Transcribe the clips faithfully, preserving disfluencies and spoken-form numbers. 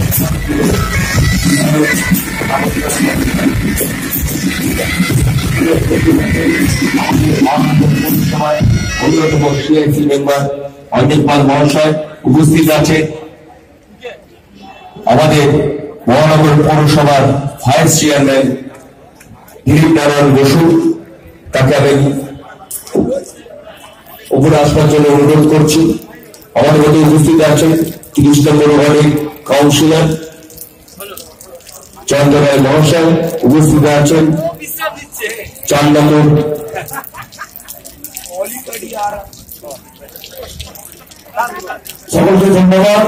অন্যতম CIC member Anil পাল মহাশয় উপস্থিত আছে। আমাদের মহানগর পৌরসভার ভাইস চেয়ারম্যান দিলীপ নারায়ণ বসু, তাকে আমি উপরে আসবার জন্য অনুরোধ করছি। আমাদের মধ্যে উপস্থিত আছেন তিরিশ নম্বর ওয়ার্ডের কাউন্সিলর চন্দ্র রায় মহাশয়, উপস্থিত আছেন চার নম্বর সকলকে ধন্যবাদ।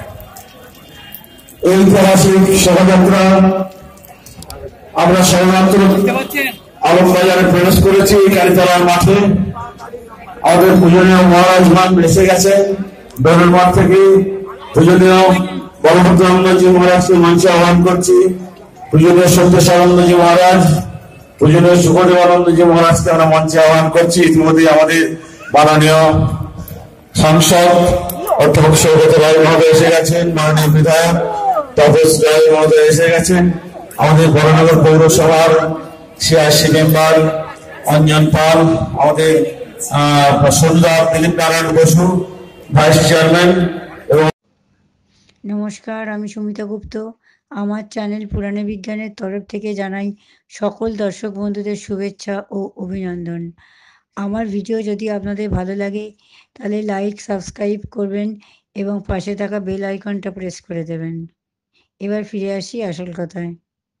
ঐতিহাসিক শোভাযাত্রা আমরা সবেমাত্র আলমবাজারে প্রবেশ করেছি। কালীতলার মাঠে আমাদের পূজনীয় মহারাজ মান এসে গেছে। দৌড়ের মাঠ থেকে পূজনীয় বলভদ্রানন্দজি মহারাজকে মঞ্চে আহ্বান করছি। পূজনীয় সত্যেশানন্দজি মহারাজ, পূজনীয় সুখদেবানন্দজি মহারাজকে আমরা মঞ্চে আহ্বান করছি। ইতিমধ্যে আমাদের মাননীয় সাংসদ অধ্যাপক সৌগত রায় মহোদয় এসে গেছেন, মাননীয় বিধায়ক তপস রায় মহোদয় এসে গেছেন, আমাদের বরানগর পৌরসভার সিআইসি মেম্বার অঞ্জন পাল, আমাদের সন্ধ্যা দিলীপ নারায়ণ বসু ভাইস চেয়ারম্যান। এবং নমস্কার, আমি সুমিতা গুপ্ত। আমার চ্যানেল পুরাণে বিজ্ঞানের তরফ থেকে জানাই সকল দর্শক বন্ধুদের শুভেচ্ছা ও অভিনন্দন। আমার ভিডিও যদি আপনাদের ভালো লাগে তাহলে লাইক সাবস্ক্রাইব করবেন এবং পাশে থাকা বেল আইকনটা প্রেস করে দেবেন। এবার ফিরে আসি আসল কথায়।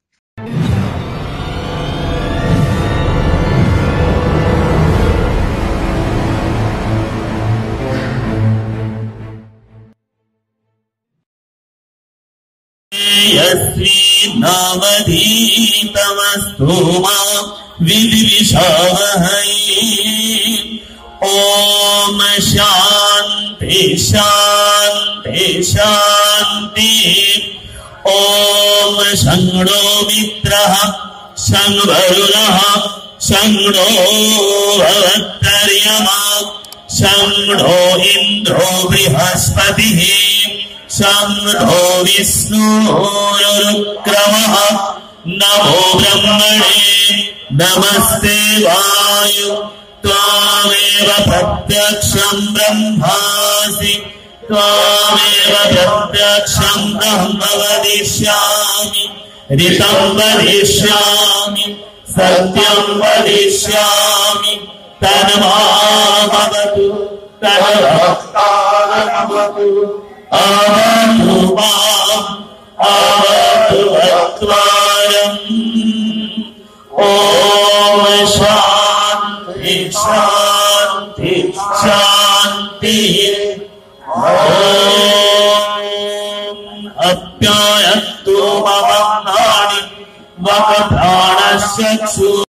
नामधीतमस्तु मा विद्विषावहै। ओम शांति शांति शांति। ओम संगणो मित्रः संवरुणः संगणो भवत्तर्यमा संगणो इन्द्रो बृहस्पतिः संगणो विष्णुरुक्रमः। नमो ब्रह्मणे नमस्ते वायु त्वामेव प्रत्यक्षं ब्रह्मासि त्वामेव प्रत्यक्षं ब्रह्म वदिष्यामि ऋतं वदिष्यामि सत्यं वदिष्यामि तन्मामवतु तद्भक्तानमवतु अवतु माम् अवतु वक्त्वारम्। ॐ शान्ति शान्ति शान्ति। ॐ अप्यायन्तु मम नानि वक्त्राणस्य